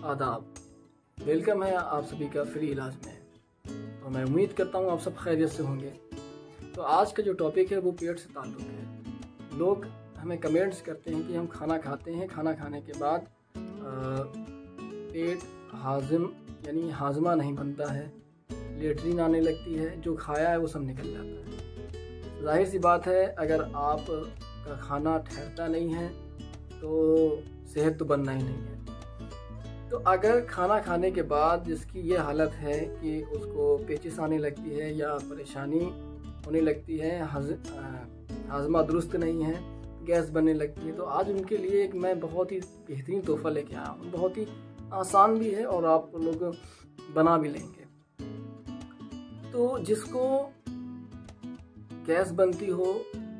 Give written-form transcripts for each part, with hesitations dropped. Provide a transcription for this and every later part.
आदाब, वेलकम है आप सभी का फ्री इलाज में। तो मैं उम्मीद करता हूँ आप सब खैरियत से होंगे। तो आज का जो टॉपिक है वो पेट से ताल्लुक़ है। लोग हमें कमेंट्स करते हैं कि हम खाना खाते हैं, खाना खाने के बाद पेट हाजिम यानी हाजमा नहीं बनता है, लेटरिन आने लगती है, जो खाया है वो सब निकल जाता है। जाहिर सी बात है, अगर आप का खाना ठहरता नहीं है तो सेहत तो बनना ही नहीं है। तो अगर खाना खाने के बाद जिसकी ये हालत है कि उसको पेचिश आने लगती है या परेशानी होने लगती है, हाजमा दुरुस्त नहीं है, गैस बनने लगती है, तो आज उनके लिए एक मैं बहुत ही बेहतरीन तोहफ़ा लेके आया हूँ। बहुत ही आसान भी है और आप लोग बना भी लेंगे। तो जिसको गैस बनती हो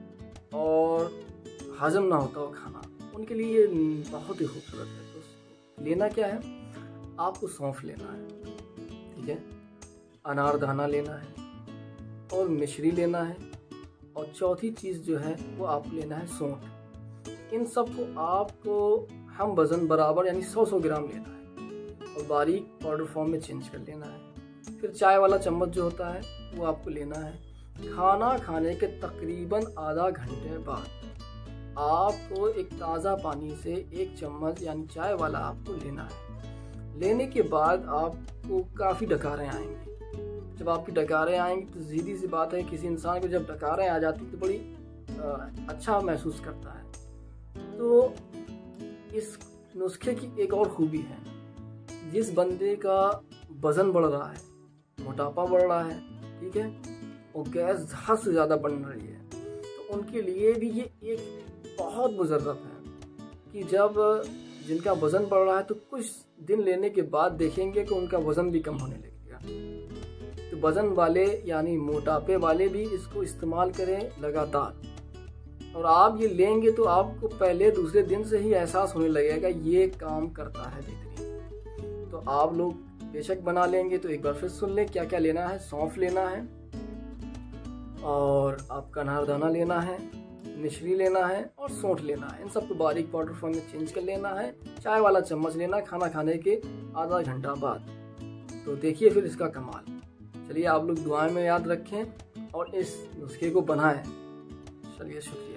और हजम ना होता हो खाना, उनके लिए ये बहुत ही खूबसूरत है। तो लेना क्या है, आपको सौंफ लेना है, ठीक है, अनारदाना लेना है और मिश्री लेना है, और चौथी चीज़ जो है वो आपको लेना है सौंठ। इन सब को आपको हम वज़न बराबर यानी 100 ग्राम लेना है और बारीक पाउडर फॉर्म में चेंज कर लेना है। फिर चाय वाला चम्मच जो होता है वो आपको लेना है। खाना खाने के तकरीबन आधा घंटे बाद आपको एक ताज़ा पानी से 1 चम्मच यानी चाय वाला आपको लेना है। लेने के बाद आपको काफ़ी डकारें आएंगी। जब आपकी डकारें आएंगी तो सीधी सी बात है, किसी इंसान को जब डकारें आ जाती तो बड़ी अच्छा महसूस करता है। तो इस नुस्खे की एक और खूबी है, जिस बंदे का वज़न बढ़ रहा है, मोटापा बढ़ रहा है, ठीक है, और गैस हद से ज़्यादा बढ़ रही है, तो उनके लिए भी ये एक बहुत मुजर्रब है कि जब जिनका वज़न बढ़ रहा है तो कुछ दिन लेने के बाद देखेंगे कि उनका वज़न भी कम होने लगेगा। तो वज़न वाले यानी मोटापे वाले भी इसको इस्तेमाल करें लगातार, और आप ये लेंगे तो आपको पहले दूसरे दिन से ही एहसास होने लगेगा ये काम करता है बेहतरीन। तो आप लोग बेशक बना लेंगे। तो एक बार फिर सुन लें क्या क्या लेना है। सौंफ लेना है और आपका अनारदाना लेना है, मिश्री लेना है और सौंठ लेना है। इन सबको बारीक पाउडर फॉर्म में चेंज कर लेना है। चाय वाला चम्मच लेना है खाना खाने के आधा घंटा बाद। तो देखिए फिर इसका कमाल। चलिए आप लोग दुआएं में याद रखें और इस नुस्खे को बनाएं। चलिए शुक्रिया।